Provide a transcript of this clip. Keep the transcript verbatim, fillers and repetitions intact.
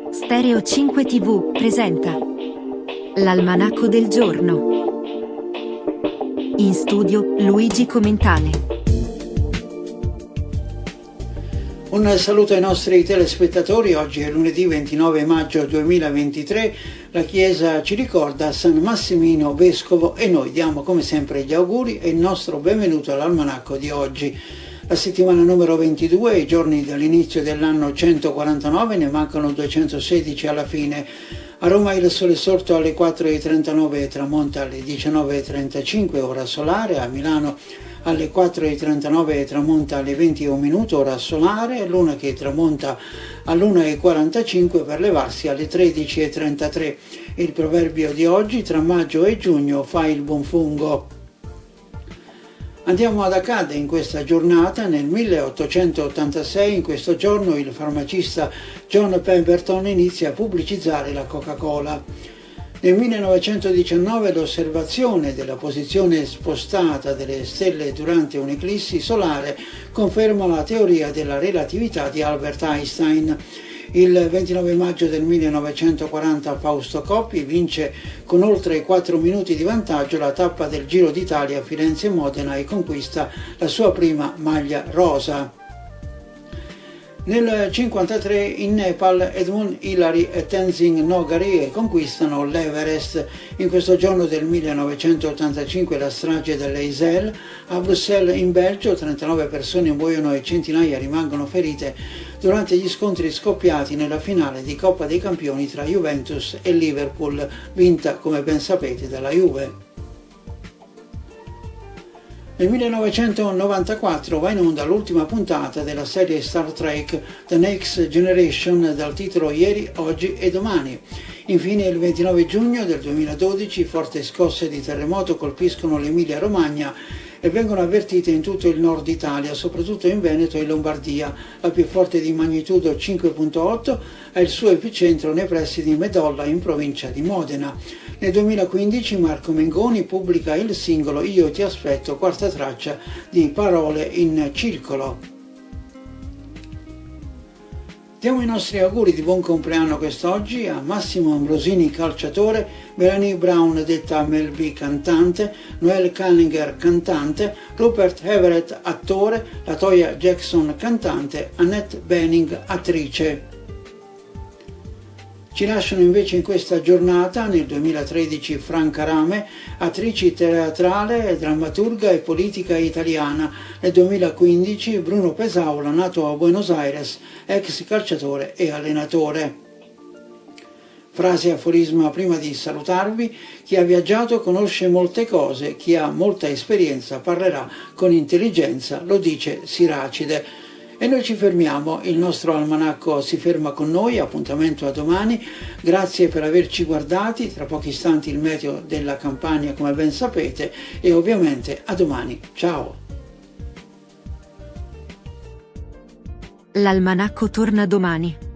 Stereo cinque tivù presenta l'Almanacco del giorno. In studio Luigi Comentale. Un saluto ai nostri telespettatori. Oggi è lunedì ventinove maggio duemilaventitré. La Chiesa ci ricorda San Massimino Vescovo e noi diamo come sempre gli auguri e il nostro benvenuto all'Almanacco di oggi. La settimana numero ventidue, i giorni dall'inizio dell'anno centoquarantanove, ne mancano duecentosedici alla fine. A Roma il sole è sorto alle quattro e trentanove e tramonta alle diciannove e trentacinque, ora solare. A Milano alle quattro e trentanove e tramonta alle venti e un minuto, ora solare. Luna che tramonta all'una e quarantacinque per levarsi alle tredici e trentatré. Il proverbio di oggi: tra maggio e giugno fa il buon fungo. Andiamo ad Accade in questa giornata. Nel milleottocentottantasei, in questo giorno, il farmacista John Pemberton inizia a pubblicizzare la Coca-Cola. Nel millenovecentodiciannove l'osservazione della posizione spostata delle stelle durante un'eclissi solare conferma la teoria della relatività di Albert Einstein. Il ventinove maggio del millenovecentoquaranta Fausto Coppi vince con oltre quattro minuti di vantaggio la tappa del Giro d'Italia Firenze-Modena e conquista la sua prima maglia rosa. Nel cinquantatré in Nepal Edmund Hillary e Tenzing Norgay conquistano l'Everest. In questo giorno del millenovecentottantacinque la strage dell'Eisel. A Bruxelles in Belgio trentanove persone muoiono e centinaia rimangono ferite durante gli scontri scoppiati nella finale di Coppa dei Campioni tra Juventus e Liverpool, vinta come ben sapete dalla Juve. Nel millenovecentonovantaquattro va in onda l'ultima puntata della serie Star Trek The Next Generation dal titolo Ieri, Oggi e Domani. Infine il ventinove giugno del duemiladodici forti scosse di terremoto colpiscono l'Emilia-Romagna e vengono avvertite in tutto il nord Italia, soprattutto in Veneto e Lombardia. La più forte di magnitudo cinque virgola otto ha il suo epicentro nei pressi di Medolla in provincia di Modena. Nel duemilaquindici Marco Mengoni pubblica il singolo Io ti aspetto, quarta traccia di Parole in circolo. Diamo i nostri auguri di buon compleanno quest'oggi a Massimo Ambrosini, calciatore, Melanie Brown, detta Mel B, cantante, Noel Callinger, cantante, Rupert Everett, attore, Latoya Jackson, cantante, Annette Bening, attrice. Ci lasciano invece in questa giornata, nel duemilatredici, Franca Rame, attrice teatrale, drammaturga e politica italiana. Nel duemilaquindici Bruno Pesaula, nato a Buenos Aires, ex calciatore e allenatore. Frase aforisma prima di salutarvi: chi ha viaggiato conosce molte cose, chi ha molta esperienza parlerà con intelligenza, lo dice Siracide. E noi ci fermiamo, il nostro almanacco si ferma con noi, appuntamento a domani. Grazie per averci guardati, tra pochi istanti il meteo della Campania come ben sapete e ovviamente a domani. Ciao! L'almanacco torna domani.